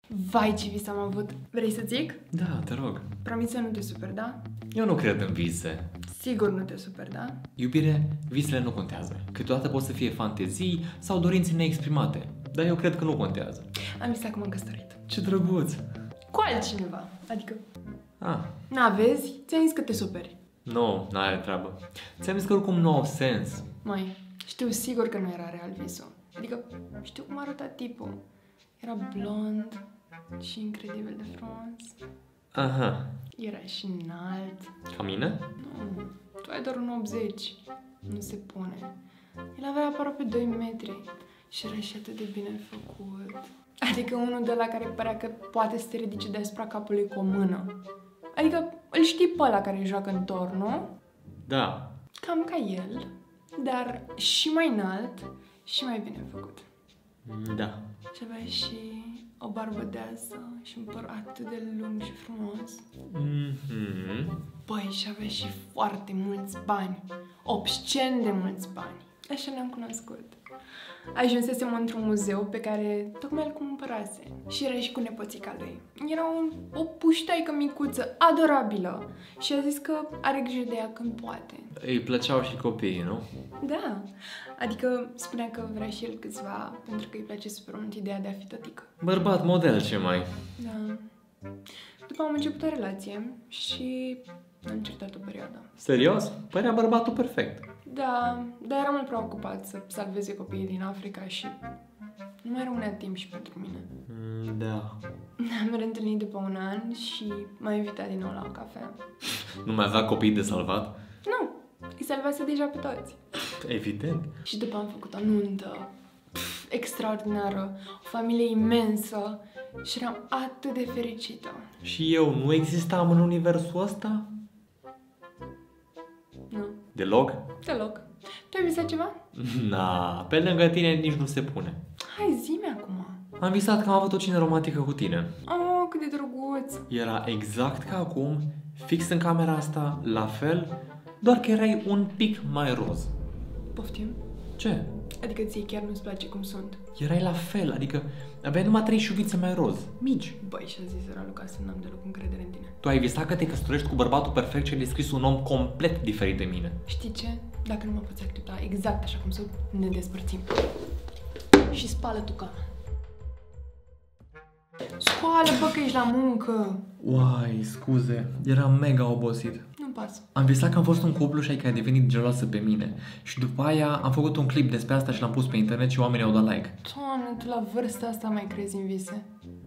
Vai, ce vis am avut. Vrei să zic? Da, te rog. Promit să nu te super, da? Eu nu cred în vise. Sigur nu te super, da? Iubire, visele nu contează. Câteodată pot să fie fantezii sau dorințe neexprimate. Dar eu cred că nu contează. Am visat că m-am căsătorit. Ce drăguț! Cu altcineva. Adică, Ah, n-avezi? Ți-am zis că te superi. nu, n-are treabă. Ți-am zis că oricum nu au sens. Mai, știu sigur că nu era real visul. Adică, știu cum arăta tipul. Era blond și incredibil de frumos. Aha, Era și înalt. ca mine? Nu, tu ai doar un 80. Nu se pune. El avea aproape 2 metri și era și atât de bine făcut. Adică unul de la care părea că poate să te ridice deasupra capului cu o mână. Adică îl știi pe ăla care joacă în tor, nu? Da. Cam ca el, dar și mai înalt și mai bine făcut. Da. Și avea și o barbă deasă și un păr atât de lung și frumos. Mhm. Băi, și avea și foarte mulți bani. Obscen de mulți bani. Așa l-am cunoscut. Ajunsesem într-un muzeu pe care tocmai îl cumpărase. Și era și cu nepoțica lui. Era o puștoaică micuță, adorabilă. Și a zis că are grijă de ea când poate. Îi plăceau și copiii, nu? Da, adică spunea că vrea și el câțiva, pentru că îi place super mult ideea de a fi tătică. Bărbat model, ce mai? Da. După am început o relație și am certat o perioadă. Serios? Părea bărbatul perfect. Da, dar eram mult prea ocupat să salveze copiii din Africa și nu mai rămânea timp și pentru mine. Da. Ne-am reîntâlnit după un an și m-a invitat din nou la o cafea. Nu mai avea copii de salvat? Nu, îi salvase deja pe toți. Evident. Și după am făcut o nuntă extraordinară, o familie imensă și eram atât de fericită. Și eu nu existam în universul ăsta? Nu, Deloc? deloc. Tu ai visat ceva? Na, pe lângă tine nici nu se pune. Hai, zi-mi acum. Am visat că am avut o cină romantică cu tine. Oh, cât de drăguț. Era exact ca acum, fix în camera asta, la fel, doar că erai un pic mai roz. Poftim? Ce? Adică ție chiar nu-ți place cum sunt? Erai la fel, adică aveai numai 3 șuvițe mai roz, mici. Băi, și-a zis Raluca să n-am deloc încredere în tine. Tu ai visat că te căsătorești cu bărbatul perfect și ai descris un om complet diferit de mine. Știi ce? Dacă nu mă poți accepta exact așa cum sunt, ne despărțim. Și spală tu camera. Scoală, bă, că ești la muncă. Uai, scuze, eram mega obosit. Nu-mi pasă. Am visat că am fost un cuplu și ai că ai devenit geloasă pe mine. Și după aia am făcut un clip despre asta și l-am pus pe internet și oamenii au dat like. Doamne, tu la vârsta asta mai crezi în vise?